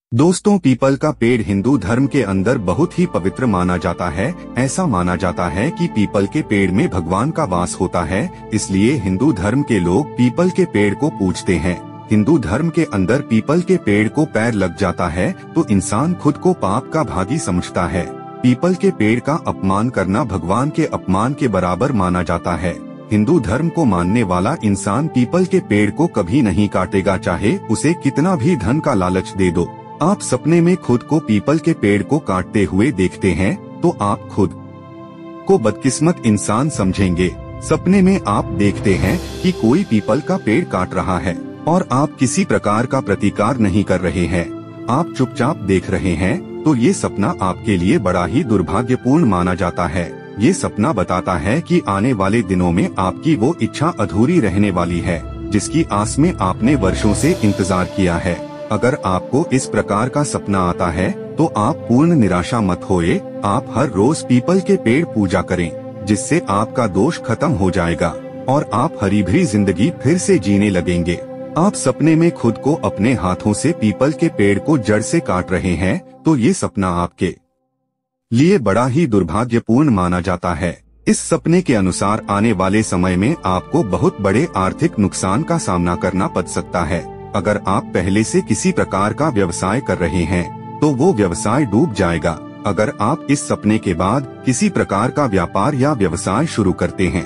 दोस्तों, पीपल का पेड़ हिंदू धर्म के अंदर बहुत ही पवित्र माना जाता है। ऐसा माना जाता है कि पीपल के पेड़ में भगवान का वास होता है, इसलिए हिंदू धर्म के लोग पीपल के पेड़ को पूजते हैं। हिंदू धर्म के अंदर पीपल के पेड़ को पैर लग जाता है तो इंसान खुद को पाप का भागी समझता है। पीपल के पेड़ का अपमान करना भगवान के अपमान के बराबर माना जाता है। हिंदू धर्म को मानने वाला इंसान पीपल के पेड़ को कभी नहीं काटेगा, चाहे उसे कितना भी धन का लालच दे दो। आप सपने में खुद को पीपल के पेड़ को काटते हुए देखते हैं तो आप खुद को बदकिस्मत इंसान समझेंगे। सपने में आप देखते हैं कि कोई पीपल का पेड़ काट रहा है और आप किसी प्रकार का प्रतिकार नहीं कर रहे हैं, आप चुपचाप देख रहे हैं, तो ये सपना आपके लिए बड़ा ही दुर्भाग्यपूर्ण माना जाता है। ये सपना बताता है कि आने वाले दिनों में आपकी वो इच्छा अधूरी रहने वाली है जिसकी आस में आपने वर्षों से इंतजार किया है। अगर आपको इस प्रकार का सपना आता है तो आप पूर्ण निराशा मत होए। आप हर रोज पीपल के पेड़ पूजा करें, जिससे आपका दोष खत्म हो जाएगा और आप हरी भरी जिंदगी फिर से जीने लगेंगे। आप सपने में खुद को अपने हाथों से पीपल के पेड़ को जड़ से काट रहे हैं तो ये सपना आपके लिए बड़ा ही दुर्भाग्यपूर्ण माना जाता है। इस सपने के अनुसार आने वाले समय में आपको बहुत बड़े आर्थिक नुकसान का सामना करना पड़ सकता है। अगर आप पहले से किसी प्रकार का व्यवसाय कर रहे हैं तो वो व्यवसाय डूब जाएगा। अगर आप इस सपने के बाद किसी प्रकार का व्यापार या व्यवसाय शुरू करते हैं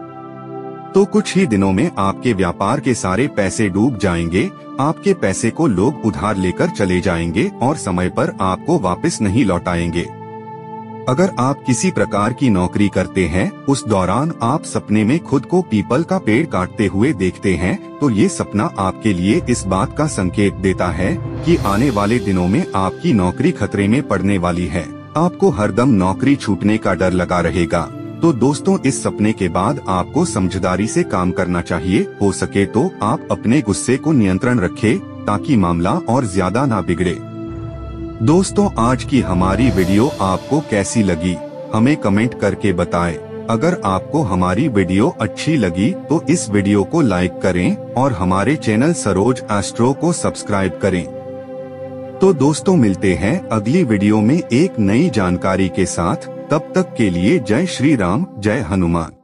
तो कुछ ही दिनों में आपके व्यापार के सारे पैसे डूब जाएंगे। आपके पैसे को लोग उधार लेकर चले जाएंगे और समय पर आपको वापस नहीं लौटाएंगे। अगर आप किसी प्रकार की नौकरी करते हैं, उस दौरान आप सपने में खुद को पीपल का पेड़ काटते हुए देखते हैं तो ये सपना आपके लिए इस बात का संकेत देता है कि आने वाले दिनों में आपकी नौकरी खतरे में पड़ने वाली है। आपको हरदम नौकरी छूटने का डर लगा रहेगा। तो दोस्तों, इस सपने के बाद आपको समझदारी से काम करना चाहिए। हो सके तो आप अपने गुस्से को नियंत्रण रखें ताकि मामला और ज्यादा ना बिगड़े। दोस्तों, आज की हमारी वीडियो आपको कैसी लगी हमें कमेंट करके बताएं। अगर आपको हमारी वीडियो अच्छी लगी तो इस वीडियो को लाइक करें और हमारे चैनल सरोज एस्ट्रो को सब्सक्राइब करें। तो दोस्तों, मिलते हैं अगली वीडियो में एक नई जानकारी के साथ। तब तक के लिए जय श्री राम, जय हनुमान।